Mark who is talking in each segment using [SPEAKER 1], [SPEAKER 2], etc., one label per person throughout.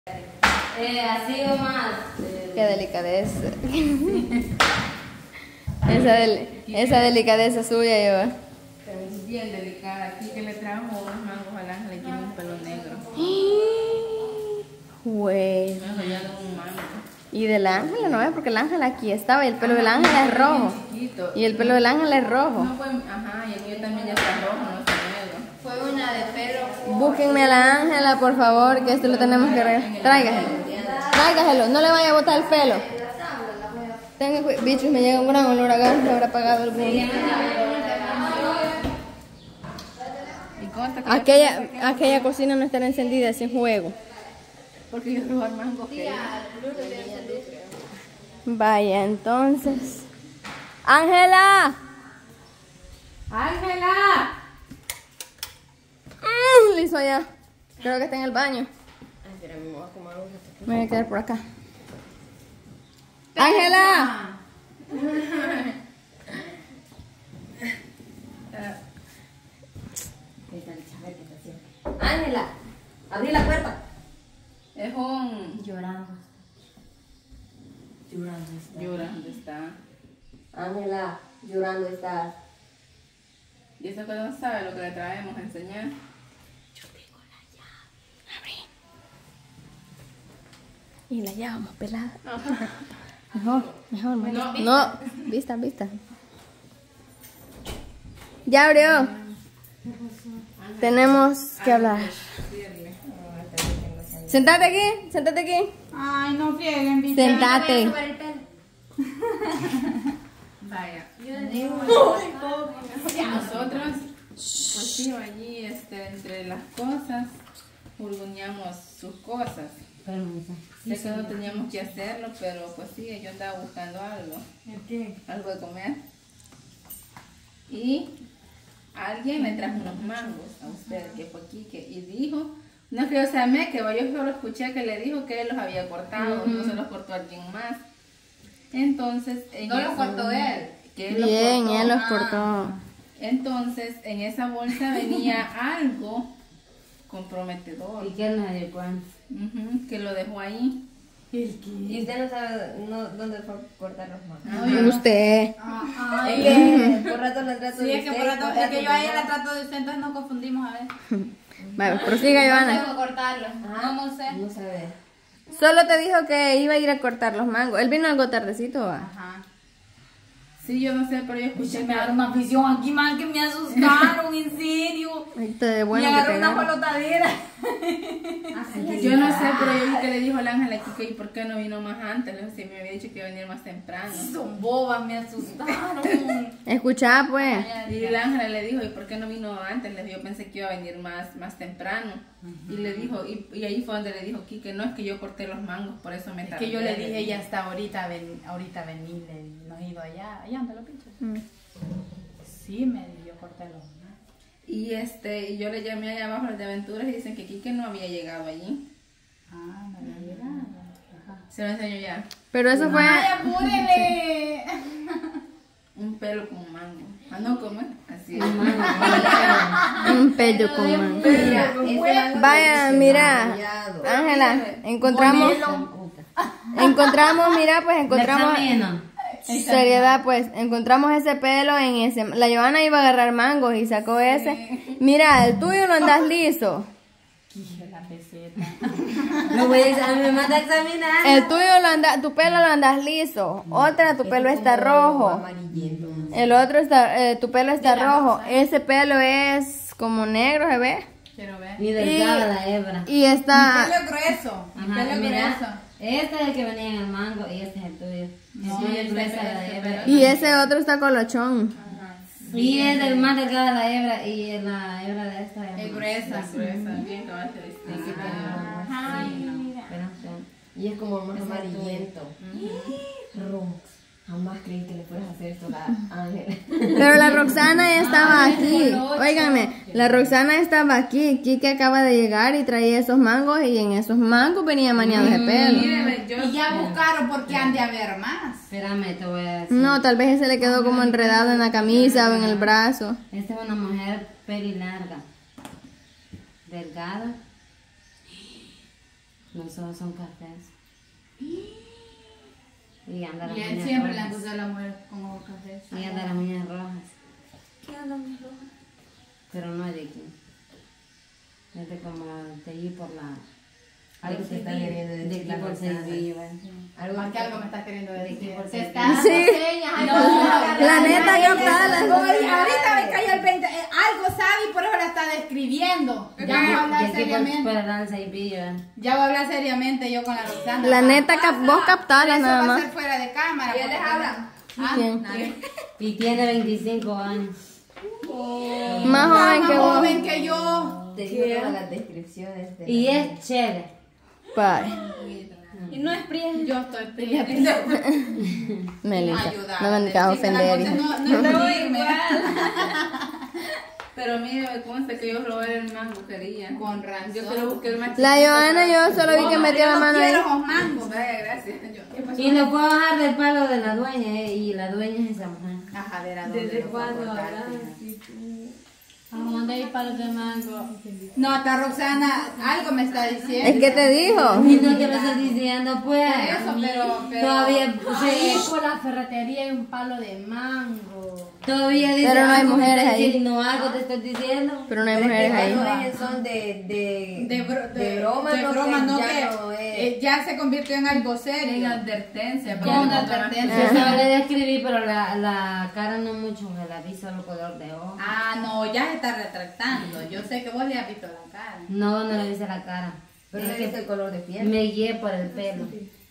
[SPEAKER 1] Así o más.
[SPEAKER 2] Qué delicadeza. esa delicadeza suya lleva.
[SPEAKER 3] Es bien delicada. Aquí que le trajo unos mangos al ángel y tiene un pelo negro.
[SPEAKER 2] Güey.
[SPEAKER 3] Me jollaron un mango.
[SPEAKER 2] Y del ángel, ¿no es? Porque el ángel aquí estaba y el pelo del ángel es rojo.
[SPEAKER 3] Chiquito.
[SPEAKER 2] Y el pelo del ángel es rojo.
[SPEAKER 3] No fue, ajá, y el mío también ya está rojo, no está negro.
[SPEAKER 1] Fue una de pelo.
[SPEAKER 2] Búsquenme a la Ángela, por favor, que esto lo tenemos que arreglar. Tráigaselo, no le vaya a botar el pelo. Bichos, me llega un gran olor a gas, me habrá apagado alguno.
[SPEAKER 3] ¿Y consta que
[SPEAKER 2] Aquella cocina no estará encendida sin juego.
[SPEAKER 3] porque yo robar mangos que
[SPEAKER 2] Vaya, entonces. ¡Ángela!
[SPEAKER 3] ¡Ángela!
[SPEAKER 2] Listo ya. Creo que está en el baño. Me voy a quedar por acá. ¡Ángela!
[SPEAKER 1] Ángela, abrí la puerta.
[SPEAKER 3] Es un...
[SPEAKER 1] Llorando.
[SPEAKER 3] Llora, ¿dónde está?
[SPEAKER 1] Ángela, llorando estás.
[SPEAKER 3] Y esa cosa no sabe lo que le traemos a enseñar.
[SPEAKER 2] Yo tengo la llave. Abrí. Y la llevamos pelada. Mejor. No, vista. Ya abrió. Tenemos que hablar. Sentate aquí.
[SPEAKER 4] Ay, no frieguen, bicho.
[SPEAKER 2] Sentate.
[SPEAKER 3] Vaya. Nosotros, pues sí, allí entre las cosas, hurguñamos sus cosas. Sé que no teníamos que hacerlo, pero pues sí, yo andaba buscando algo.
[SPEAKER 4] ¿Qué?
[SPEAKER 3] Algo de comer. Y alguien le trajo unos mangos a usted, que fue aquí, y dijo, no es que yo sea que yo solo escuché que le dijo que él los había cortado, no se los cortó a alguien más. Entonces,
[SPEAKER 1] No los cortó él.
[SPEAKER 3] Que él
[SPEAKER 2] Bien,
[SPEAKER 3] los cortó.
[SPEAKER 2] él los cortó.
[SPEAKER 3] Entonces, en esa bolsa venía algo comprometedor.
[SPEAKER 1] ¿Y quién nos dio cuenta?
[SPEAKER 3] Que lo dejó ahí.
[SPEAKER 1] Y usted no sabe dónde fue a cortar los mangos.
[SPEAKER 2] Usted.
[SPEAKER 1] Es que por rato la trato
[SPEAKER 4] Sí,
[SPEAKER 1] de
[SPEAKER 4] es que
[SPEAKER 1] usted,
[SPEAKER 4] por rato,
[SPEAKER 1] por
[SPEAKER 4] es que yo a ella
[SPEAKER 1] no.
[SPEAKER 4] la trato de usted, entonces nos confundimos a ver.
[SPEAKER 2] Vale, prosiga, Joana.
[SPEAKER 4] ¿Cómo cortarlo? ¿Cómo sé?
[SPEAKER 1] No sabe.
[SPEAKER 2] Solo te dijo que iba a ir a cortar los mangos. Él vino algo tardecito, ¿va?
[SPEAKER 4] Ajá.
[SPEAKER 3] Sí, yo no sé, pero yo
[SPEAKER 4] Escuché,
[SPEAKER 3] escuché
[SPEAKER 4] me agarró una afición aquí, man, que me asustaron, en serio.
[SPEAKER 2] Ahorita de bueno
[SPEAKER 4] me
[SPEAKER 2] que
[SPEAKER 4] agarró
[SPEAKER 2] te
[SPEAKER 4] una
[SPEAKER 2] agarre.
[SPEAKER 4] palotadera.
[SPEAKER 3] Yo no sé, pero yo vi que le dijo al ángel aquí que ¿y por qué no vino más antes? Le dije, si me había dicho que iba a venir más temprano.
[SPEAKER 4] Son bobas, me asustaron.
[SPEAKER 2] Escuchá, pues.
[SPEAKER 3] Y el ángel le dijo, ¿y por qué no vino antes? Le dije, yo pensé que iba a venir más temprano. Y le dijo, y ahí fue donde le dijo que no es que yo corté los mangos, por eso me
[SPEAKER 4] Es
[SPEAKER 3] tardé.
[SPEAKER 4] que yo le dije, ya está ahorita vení, nos he ido allá anda los pinchos. Sí, me dijo, yo corté los mangos.
[SPEAKER 3] Y yo le llamé allá abajo al de aventuras y dicen que Quique no había llegado allí.
[SPEAKER 4] Ah, no había llegado. Ajá.
[SPEAKER 3] Se lo enseño ya.
[SPEAKER 2] Pero eso fue.
[SPEAKER 4] ¡Ay, apúrele!
[SPEAKER 3] Un pelo con mango. Ah, no, ¿cómo es? Así es.
[SPEAKER 2] Un pello con mango. Vaya, mira. Ángela, encontramos. Seriedad, pues, encontramos ese pelo en ese. La Joana iba a agarrar mangos y sacó ese. Mira, el tuyo no andas liso.
[SPEAKER 4] La peseta.
[SPEAKER 1] Lo voy a me manda a examinar.
[SPEAKER 2] El tuyo tu pelo lo andas liso. Otra, tu pelo está rojo.
[SPEAKER 1] Amarillento.
[SPEAKER 2] El otro está, tu pelo está rojo. Ese pelo es como negro, ¿se ve?
[SPEAKER 4] Quiero ver.
[SPEAKER 1] Y delgada la hebra.
[SPEAKER 2] Y está.
[SPEAKER 4] Pelo grueso. Pelo
[SPEAKER 1] Mira,
[SPEAKER 4] grueso.
[SPEAKER 1] este es el que venía en el mango y este es el tuyo.
[SPEAKER 4] No,
[SPEAKER 1] El tuyo es
[SPEAKER 4] este
[SPEAKER 1] gruesa
[SPEAKER 4] es
[SPEAKER 1] la
[SPEAKER 4] este,
[SPEAKER 1] hebra.
[SPEAKER 2] Y ese otro está colochón.
[SPEAKER 1] Y es el más delgada la hebra y la hebra de esta
[SPEAKER 4] Es gruesa.
[SPEAKER 3] Bien característica.
[SPEAKER 1] Y es como más amarillento. Ronx. Jamás creí que le fueras a hacer esto a Ángela.
[SPEAKER 2] Pero la Roxana ya estaba aquí. Óiganme, la Roxana estaba aquí. Kike acaba de llegar y traía esos mangos y en esos mangos venía maniado de pelo.
[SPEAKER 3] Míreme, yo...
[SPEAKER 4] Y ya buscaron porque han de haber más.
[SPEAKER 1] Espérame, te voy a decir.
[SPEAKER 2] No, tal vez ese le quedó como enredado en la camisa o en el brazo.
[SPEAKER 1] Esta es una mujer peli larga. Delgada.
[SPEAKER 5] Los ojos son cafés. Y anda las
[SPEAKER 4] Y él
[SPEAKER 5] uñas
[SPEAKER 4] siempre le han
[SPEAKER 5] rojas.
[SPEAKER 4] gustado a la mujer con ojos cafés.
[SPEAKER 5] Y anda las uñas rojas.
[SPEAKER 1] ¿Qué onda, mi roja?
[SPEAKER 5] Pero no es de aquí. Es de como de allí por la...
[SPEAKER 1] Algo se está queriendo
[SPEAKER 5] de
[SPEAKER 1] decir
[SPEAKER 5] aquí
[SPEAKER 1] la
[SPEAKER 5] por
[SPEAKER 1] Roxana.
[SPEAKER 5] Sevilla.
[SPEAKER 1] Algo
[SPEAKER 4] Más que algo me estás queriendo decir.
[SPEAKER 5] por
[SPEAKER 4] Se
[SPEAKER 5] sí.
[SPEAKER 4] está dando
[SPEAKER 2] Sí.
[SPEAKER 4] señas. Ay,
[SPEAKER 2] La neta, captada.
[SPEAKER 4] Ahorita me cayó el 20. Algo sabe y por eso la está describiendo. Ya voy a hablar
[SPEAKER 5] De aquí por
[SPEAKER 4] seriamente.
[SPEAKER 5] el Sevilla.
[SPEAKER 4] Ya voy a hablar seriamente yo con la Roxana.
[SPEAKER 2] La neta, vos captalas
[SPEAKER 4] Eso
[SPEAKER 2] nada
[SPEAKER 4] va a
[SPEAKER 2] más.
[SPEAKER 4] ser fuera de cámara.
[SPEAKER 1] ¿Quién les
[SPEAKER 4] porque-
[SPEAKER 1] habla?
[SPEAKER 4] Ah,
[SPEAKER 2] ¿Quién?
[SPEAKER 4] nadie.
[SPEAKER 5] Y tiene 25 años.
[SPEAKER 2] Más joven
[SPEAKER 4] Más
[SPEAKER 2] que vos.
[SPEAKER 4] joven que yo.
[SPEAKER 1] Te digo todas las descripciones. De
[SPEAKER 5] Y es chévere.
[SPEAKER 2] Bye.
[SPEAKER 1] Y no es Priya.
[SPEAKER 4] Yo estoy pidiendo.
[SPEAKER 2] Melissa,
[SPEAKER 4] Ayudar.
[SPEAKER 2] no me necesitas ofender.
[SPEAKER 4] No herirme.
[SPEAKER 3] Pero mire, consta que yo robé el mango, quería.
[SPEAKER 4] Con razón.
[SPEAKER 3] Yo solo busqué el más
[SPEAKER 2] La
[SPEAKER 3] chiquito
[SPEAKER 2] Joana,
[SPEAKER 3] para-
[SPEAKER 2] yo solo vi que metió la mano ahí.
[SPEAKER 4] Quiero los mangos.
[SPEAKER 3] Vaya, gracias. Yo.
[SPEAKER 5] Y lo puedo bajar del palo de la dueña, y la dueña es esa mujer.
[SPEAKER 4] Ajá, ver a dónde
[SPEAKER 1] ¿Desde
[SPEAKER 4] lo puedo
[SPEAKER 1] cuándo
[SPEAKER 4] cortar,
[SPEAKER 1] hablas?
[SPEAKER 4] fíjate.
[SPEAKER 6] ¿A dónde hay palos de mango?
[SPEAKER 4] No, hasta Roxana algo me está diciendo.
[SPEAKER 2] Es que te dijo.
[SPEAKER 5] Y no te lo estoy diciendo, pues.
[SPEAKER 4] Eso, pero
[SPEAKER 5] Todavía,
[SPEAKER 6] Ahí
[SPEAKER 5] sí,
[SPEAKER 6] por la ferretería hay un palo de mango.
[SPEAKER 5] todavía dice
[SPEAKER 2] Pero no hay
[SPEAKER 5] algo, me
[SPEAKER 2] mujeres
[SPEAKER 5] está
[SPEAKER 2] ahí.
[SPEAKER 5] diciendo algo, te estoy diciendo.
[SPEAKER 2] Pero no hay mujeres ahí.
[SPEAKER 1] Ellos son de broma,
[SPEAKER 4] de broma,
[SPEAKER 1] que
[SPEAKER 4] no
[SPEAKER 1] ya
[SPEAKER 4] que
[SPEAKER 1] no es.
[SPEAKER 4] ya se convirtió en algo
[SPEAKER 3] En
[SPEAKER 4] serio.
[SPEAKER 3] advertencia.
[SPEAKER 4] Ya una advertencia.
[SPEAKER 5] Se sabe describir, pero la cara no mucho, me la vi solo color de ojo.
[SPEAKER 4] Ah, no, ya se está retractando. Yo sé que vos le has visto la cara.
[SPEAKER 5] No, no le dice la cara.
[SPEAKER 1] Pero
[SPEAKER 5] Es
[SPEAKER 1] no
[SPEAKER 5] que
[SPEAKER 1] es el color de piel.
[SPEAKER 5] me guié por el pelo.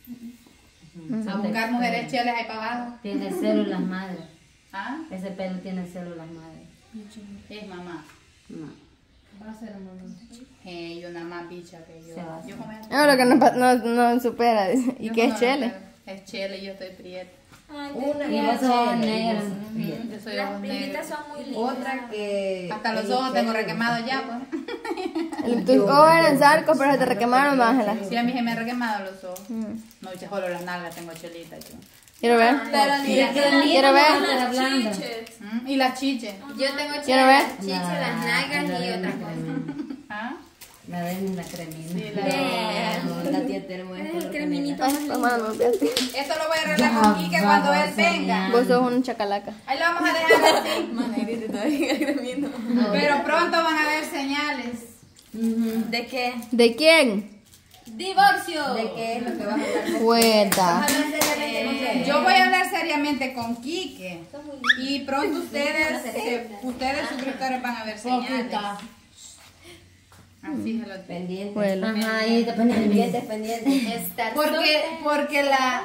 [SPEAKER 4] A buscar mujeres cheles ahí para abajo.
[SPEAKER 5] Tiene células madre.
[SPEAKER 4] ¿Ah?
[SPEAKER 5] Ese pelo tiene células madre.
[SPEAKER 4] Es mamá.
[SPEAKER 5] No.
[SPEAKER 6] Va a ser mamá.
[SPEAKER 4] Y una más bicha que yo.
[SPEAKER 5] Se va a hacer.
[SPEAKER 4] Yo como
[SPEAKER 2] No, lo que no supera. dice. ¿Y
[SPEAKER 4] yo
[SPEAKER 2] qué es
[SPEAKER 4] como-
[SPEAKER 2] chele?
[SPEAKER 4] Es chele y yo estoy prieta.
[SPEAKER 1] Una
[SPEAKER 5] Y
[SPEAKER 1] que
[SPEAKER 5] vos
[SPEAKER 1] es
[SPEAKER 5] sos
[SPEAKER 1] chele,
[SPEAKER 5] negra.
[SPEAKER 1] y vos sos prieta.
[SPEAKER 4] Yo soy
[SPEAKER 7] Las
[SPEAKER 4] ojos
[SPEAKER 7] primitas
[SPEAKER 4] negros.
[SPEAKER 7] son muy lindas.
[SPEAKER 1] Otra que.
[SPEAKER 4] Hasta los
[SPEAKER 1] es
[SPEAKER 4] ojos tengo
[SPEAKER 1] chele.
[SPEAKER 4] requemados ya, pues.
[SPEAKER 2] Tus ojos eran sarcos, pero se te requemaron, Ángela.
[SPEAKER 4] Sí, a mí se me han requemado los ojos. No, ya solo las nalgas tengo chelita yo.
[SPEAKER 2] Quiero ver. Quiero ver.
[SPEAKER 4] Y las chiches.
[SPEAKER 7] Yo tengo
[SPEAKER 2] Quiero ver.
[SPEAKER 7] chiches, las nalgas y otras cosas.
[SPEAKER 4] ¿Ah?
[SPEAKER 5] La de la cremina.
[SPEAKER 4] Sí,
[SPEAKER 1] No, la tía Termo es color canela.
[SPEAKER 2] Ay, mamá, no veas.
[SPEAKER 4] Esto lo voy a arreglar con Quique cuando él venga.
[SPEAKER 2] Vos sos un chacalaca.
[SPEAKER 4] Ahí lo vamos a dejar así. Pero pronto van a haber señales.
[SPEAKER 1] ¿De qué?
[SPEAKER 2] ¿De quién?
[SPEAKER 7] ¡Divorcio!
[SPEAKER 1] ¿De qué es lo que vas a hablar?
[SPEAKER 2] Cuenta.
[SPEAKER 4] Yo voy a hablar seriamente con Quique. Y pronto ustedes suscriptores van a ver señales. Así se lo digo.
[SPEAKER 1] Pendiente.
[SPEAKER 2] Bueno.
[SPEAKER 5] Ajá, ahí te pones
[SPEAKER 1] Pendientes, pendientes.
[SPEAKER 4] Porque la...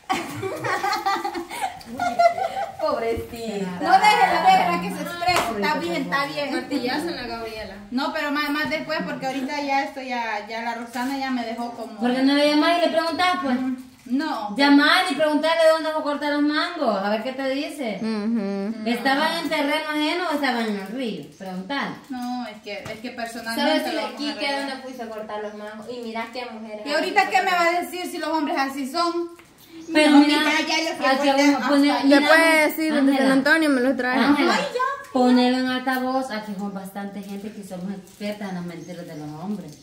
[SPEAKER 1] Pobrecita.
[SPEAKER 4] No déjela que se exprese. Está bien, está bien.
[SPEAKER 7] Martillazo en la Gabriela.
[SPEAKER 4] No, pero más después porque ahorita ya esto ya la Roxana ya me dejó como...
[SPEAKER 5] Porque no le llamás y le preguntás, pues.
[SPEAKER 4] No.
[SPEAKER 5] Llamar y preguntarle dónde vas a cortar los mangos, a ver qué te dice.
[SPEAKER 2] Ujú.
[SPEAKER 5] ¿Estaban en terreno ajeno o estaban en el río? Preguntar.
[SPEAKER 4] No, es que
[SPEAKER 7] Solo
[SPEAKER 4] personalmente lo
[SPEAKER 7] decirle
[SPEAKER 4] vamos a
[SPEAKER 7] aquí que
[SPEAKER 4] arreglar.
[SPEAKER 7] donde puse a cortar los mangos. Y mirá qué mujeres.
[SPEAKER 4] ¿Y ahorita qué me va a decir si los hombres así son?
[SPEAKER 5] Pero
[SPEAKER 4] No,
[SPEAKER 5] mira,
[SPEAKER 4] ya yo fui
[SPEAKER 5] al que
[SPEAKER 4] fuerte
[SPEAKER 5] vamos a poner-
[SPEAKER 4] hasta
[SPEAKER 2] Le
[SPEAKER 5] mira,
[SPEAKER 2] puede decir desde
[SPEAKER 5] Ángela,
[SPEAKER 2] San Antonio, me lo trae.
[SPEAKER 5] Ángela, ponelo en altavoz, aquí con bastante gente que somos expertas en las mentiras de los hombres.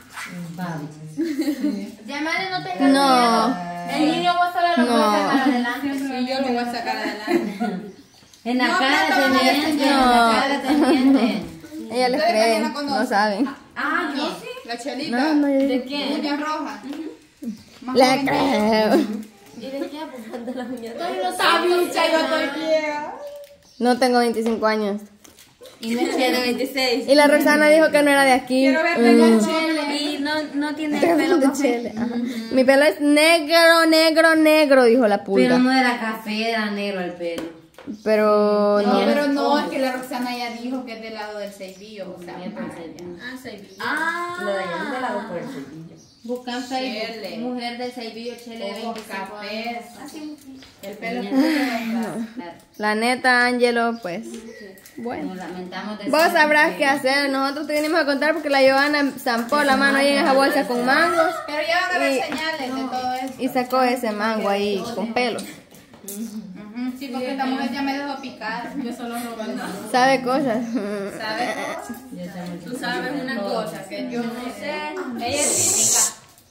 [SPEAKER 5] Babi.
[SPEAKER 7] Llamale, no tengas
[SPEAKER 2] No.
[SPEAKER 7] miedo. El niño vos solo lo
[SPEAKER 2] No.
[SPEAKER 7] puedes sacar adelante.
[SPEAKER 4] Sí, yo lo voy a sacar adelante.
[SPEAKER 5] En la
[SPEAKER 4] No,
[SPEAKER 5] cara
[SPEAKER 4] pero
[SPEAKER 5] te
[SPEAKER 4] toma
[SPEAKER 5] mienten, en
[SPEAKER 2] No.
[SPEAKER 5] la cara te mienten.
[SPEAKER 2] Ella les
[SPEAKER 4] Ustedes
[SPEAKER 2] cree,
[SPEAKER 4] también la conocen.
[SPEAKER 2] no saben.
[SPEAKER 4] Ah, yo sí. La chelita.
[SPEAKER 2] No, no, yo-
[SPEAKER 4] ¿De qué? Uñas rojas. Más
[SPEAKER 2] Le
[SPEAKER 4] joven que yo.
[SPEAKER 2] creo.
[SPEAKER 7] ¿Y de qué? Apuntando las uñas.
[SPEAKER 4] Esa bicha, yo estoy vieja.
[SPEAKER 2] No tengo 25 años.
[SPEAKER 1] Y no es chele 26.
[SPEAKER 2] Y la Roxana dijo que no era de aquí.
[SPEAKER 4] Quiero verte con chele.
[SPEAKER 1] Y no tiene
[SPEAKER 2] Tengo
[SPEAKER 1] pelo
[SPEAKER 2] de
[SPEAKER 1] café.
[SPEAKER 2] chele, ajá. Mi pelo es negro, negro, negro, dijo la
[SPEAKER 5] Pero
[SPEAKER 2] pulga.
[SPEAKER 5] no era café, era negro el pelo.
[SPEAKER 2] Pero
[SPEAKER 4] No,
[SPEAKER 2] no.
[SPEAKER 4] pero no, es que la Roxana ya dijo que es del lado del Seibillo. O sea,
[SPEAKER 5] Yo pensé ya.
[SPEAKER 7] Ah, soy
[SPEAKER 1] Ah, lo de allá no te la hago por el cepillo.
[SPEAKER 7] Busca en
[SPEAKER 4] Chele.
[SPEAKER 7] Facebook. Mujer del Seibillo, Chele de
[SPEAKER 4] ojos
[SPEAKER 7] 25
[SPEAKER 4] cafés.
[SPEAKER 7] años.
[SPEAKER 4] El pelo es
[SPEAKER 5] Claro.
[SPEAKER 2] La neta, Angelo, pues. Bueno.
[SPEAKER 5] Nos lamentamos de
[SPEAKER 2] Vos
[SPEAKER 5] eso,
[SPEAKER 2] sabrás
[SPEAKER 5] porque-
[SPEAKER 2] qué hacer. Nosotros te vinimos a contar porque la Joana zampó la mano ahí en esa bolsa con mangos
[SPEAKER 4] Pero ya van a ver
[SPEAKER 2] Y-
[SPEAKER 4] señales de todo esto.
[SPEAKER 2] y sacó ese mango ahí con pelos.
[SPEAKER 4] Ujú, sí, porque esta mujer ya me dejó picar.
[SPEAKER 3] Yo solo robo el mango.
[SPEAKER 2] ¿Sabe cosas?
[SPEAKER 4] ¿Sabes?
[SPEAKER 5] Yo sé mucho.
[SPEAKER 7] Tú sabes una cosa que yo no sé.
[SPEAKER 4] Ella es cínica.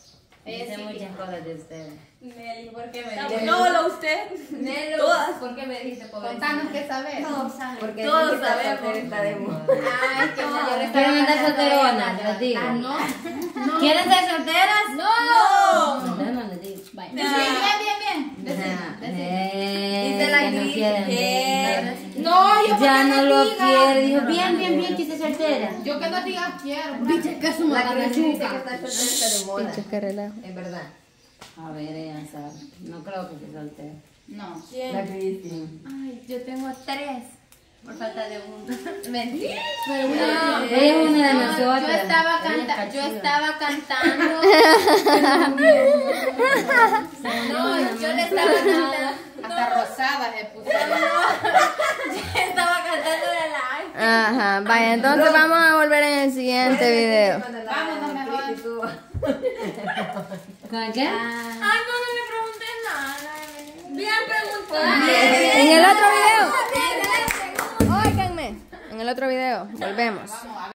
[SPEAKER 5] Dice muchas cosas de usted.
[SPEAKER 7] Nelly, ¿por qué me
[SPEAKER 1] Está
[SPEAKER 7] dijiste?
[SPEAKER 1] bueno. Solo usted.
[SPEAKER 7] Nelly,
[SPEAKER 1] Todas.
[SPEAKER 7] ¿por qué me dijiste pobrecita?
[SPEAKER 3] Contanos qué sabes.
[SPEAKER 1] Porque
[SPEAKER 7] Todos
[SPEAKER 1] Nikita
[SPEAKER 7] sabemos.
[SPEAKER 1] Soltera está de moda.
[SPEAKER 7] Ay, que no, yo le estaba
[SPEAKER 5] ¿Quieren andar
[SPEAKER 7] cantando
[SPEAKER 5] solteronas?
[SPEAKER 7] a ella.
[SPEAKER 5] Les digo.
[SPEAKER 7] No.
[SPEAKER 5] ¿Quieren ser solteras?
[SPEAKER 7] No.
[SPEAKER 5] No, no les digo.
[SPEAKER 3] Sí, bien.
[SPEAKER 1] Dice la
[SPEAKER 5] que no
[SPEAKER 1] Cris
[SPEAKER 5] quieren
[SPEAKER 1] que-
[SPEAKER 5] ver.
[SPEAKER 7] No, yo
[SPEAKER 5] Ya
[SPEAKER 7] porque
[SPEAKER 5] no
[SPEAKER 7] me
[SPEAKER 5] lo
[SPEAKER 7] diga.
[SPEAKER 5] quiere. Dijo, bien, que esté soltera.
[SPEAKER 3] Yo que no digas quiero.
[SPEAKER 6] Bicho, que es una
[SPEAKER 1] La Cris dice que
[SPEAKER 6] ganachuca.
[SPEAKER 1] está soltera está de moda.
[SPEAKER 2] Pinches que relajo.
[SPEAKER 1] Es verdad.
[SPEAKER 5] A ver, ella sabe. No creo que esté soltera.
[SPEAKER 3] No.
[SPEAKER 1] La Cris sí.
[SPEAKER 7] Ay, yo tengo 3. Por falta de uno. Mentira.
[SPEAKER 5] Ella es una de nosotras.
[SPEAKER 7] Yo estaba,
[SPEAKER 5] Ella es
[SPEAKER 7] yo
[SPEAKER 5] cachuda.
[SPEAKER 7] estaba cantando. No, yo le estaba cantando.
[SPEAKER 3] Hasta rosada se puso.
[SPEAKER 7] Yo estaba cantando de la
[SPEAKER 2] Ajá, vaya, entonces vamos a volver en el siguiente video.
[SPEAKER 3] Vamos, no me jodas.
[SPEAKER 5] ¿Con qué?
[SPEAKER 7] Ay, no le pregunté nada. Bien preguntado.
[SPEAKER 2] En el otro video. Óiganme. En el otro video. Volvemos.